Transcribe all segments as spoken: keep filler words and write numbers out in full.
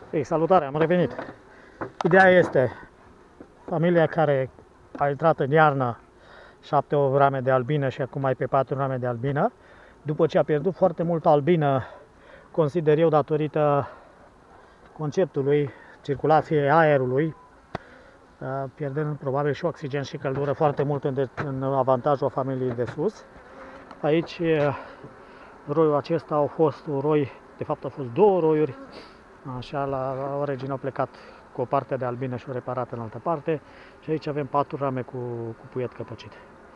Ei, salutare, am revenit. Ideea este, familia care a intrat în iarnă șapte opt rame de albină și acum mai pe patru rame de albină, după ce a pierdut foarte mult albină, consider eu datorită conceptului circulației aerului, pierdând probabil și oxigen și căldură foarte mult în, în avantajul familiei de sus. Aici roiul acesta au fost un roi, de fapt au fost două roiuri. Așa, la origine au plecat cu o parte de albină și o reparat în altă parte. Și aici avem patru rame cu, cu puiet căpăcit.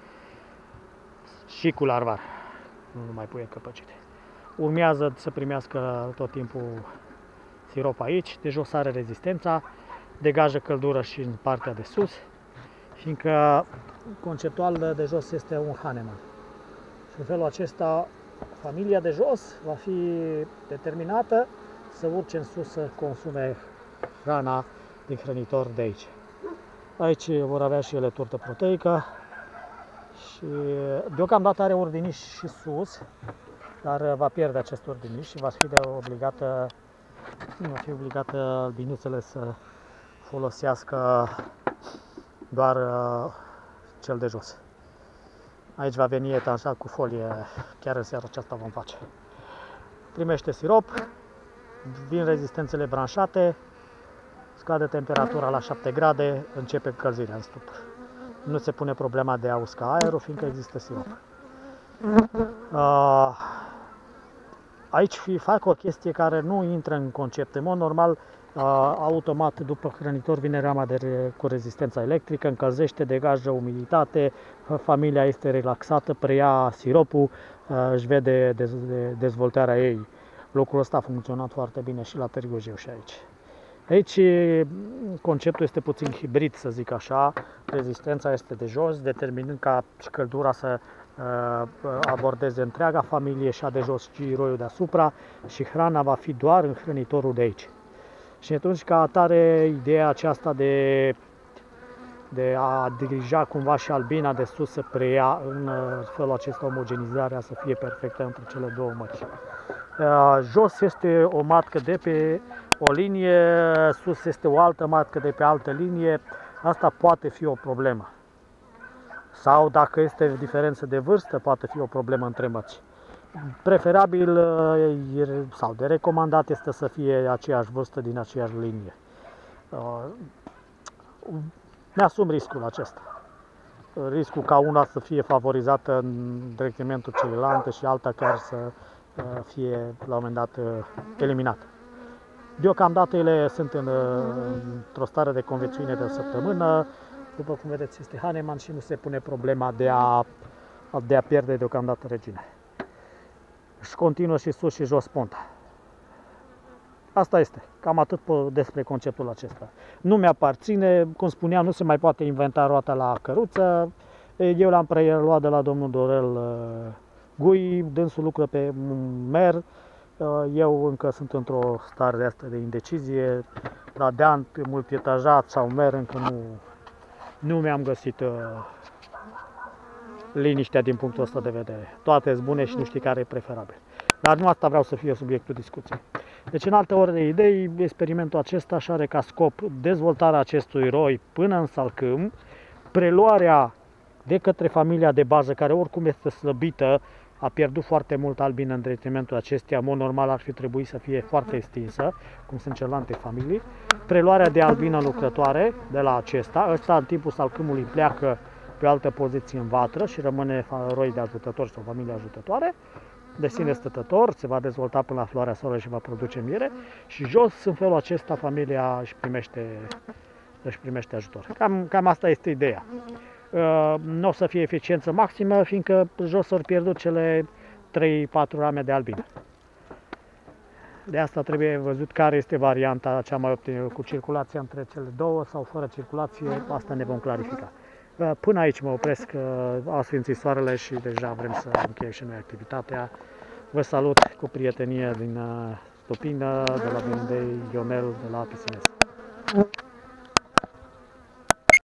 Și cu larvar, nu numai puiet căpăcit. Urmează să primească tot timpul sirop aici, de jos are rezistența, degajă căldură și în partea de sus, fiindcă conceptual de jos este un Hahnemann. Și în felul acesta, familia de jos va fi determinată să urce în sus să consume hrana din hrănitor de aici. Aici vor avea și ele turtă proteică și deocamdată are ordiniș și sus, dar va pierde acest ordiniș și va fi de obligată, va fi obligată albinuțele să folosească doar cel de jos. Aici va veni etanșat cu folie, chiar în seara aceasta vom face. Primește sirop, vin rezistențele branșate, scade temperatura la șapte grade, începe încălzirea în stupă. Nu se pune problema de a usca aerul, fiindcă există sirop. Aici fac o chestie care nu intră în concept. În mod normal, automat, după hrănitor vine rama de, cu rezistența electrică, încălzește, degajă umiditate, familia este relaxată, preia siropul, își vede dezvoltarea ei. Lucrul ăsta a funcționat foarte bine și la Târgu Jiu și aici. Aici conceptul este puțin hibrid, să zic așa. Rezistența este de jos, determinând ca căldura să abordeze întreaga familie, și de jos și roiul deasupra, și hrana va fi doar în hrănitorul de aici. Și atunci, ca atare, ideea aceasta de, de a dirija cumva și albina de sus să preia în felul acesta omogenizarea să fie perfectă între cele două mări. Jos este o matcă de pe o linie, sus este o altă matcă de pe altă linie. Asta poate fi o problemă. Sau dacă este diferență de vârstă, poate fi o problemă între măți. Preferabil sau de recomandat este să fie aceeași vârstă din aceeași linie. Mi-asum riscul acesta. Riscul ca una să fie favorizată în detrimentul celuilante și alta chiar să fie la un moment dat eliminată. Deocamdată ele sunt în, într-o stare de conviețuire de o săptămână. După cum vedeți, este Hahnemann și nu se pune problema de a, de a pierde deocamdată regina. Și continuă și sus și jos ponta. Asta este. Cam atât despre conceptul acesta. Nu mi-aparține, cum spuneam, nu se mai poate inventa roata la căruță. Eu l-am preluat de la domnul Dorel Gui, dânsul lucră pe mer. Eu încă sunt într-o stare de asta de indecizie. Radiant, multietajat sau mer, încă nu, nu mi-am găsit uh, liniștea din punctul ăsta de vedere. Toate sunt bune și nu știi care e preferabil. Dar nu asta vreau să fie subiectul discuției. Deci, în alte ori de idei, experimentul acesta și are ca scop dezvoltarea acestui roi până în salcâm, preluarea de către familia de bază, care oricum este slăbită, a pierdut foarte mult albină în detrimentul acesteia, în mod normal ar fi trebuit să fie foarte extinsă, cum sunt celelalte familii. Preluarea de albină lucrătoare de la acesta, ăsta în timpul salcâmului pleacă pe o altă poziție în vatră și rămâne roi de ajutător sau familie ajutătoare, de sine stătător, se va dezvolta până la floarea soarelui și va produce miere, și jos, în felul acesta, familia își primește, își primește ajutor. Cam, cam asta este ideea. Nu o să fie eficiență maximă, fiindcă jos s-au pierdut cele trei patru rame de albină. De asta trebuie văzut care este varianta cea mai optimă, cu circulația între cele două sau fără circulație, asta ne vom clarifica. Până aici mă opresc, a sfințit soarele și deja vrem să încheiem și noi activitatea. Vă salut cu prietenie din Stopină, de la Bindei, Ionel, de la Pisinez.